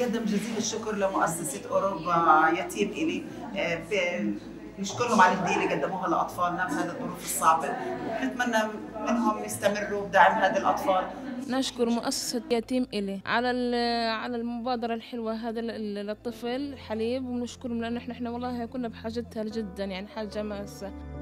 بتقدم جزيل الشكر لمؤسسة أوروبا يتيم إلي. نشكرهم على الهدية اللي قدموها لأطفالنا بهذه الظروف الصعبة، ونتمنى منهم يستمروا بدعم هذه الأطفال. نشكر مؤسسة يتيم إلي على على المبادرة الحلوة هذا للطفل حليب، ونشكرهم لأنه إحنا والله كنا بحاجتها جدا، يعني حاجة ماسة.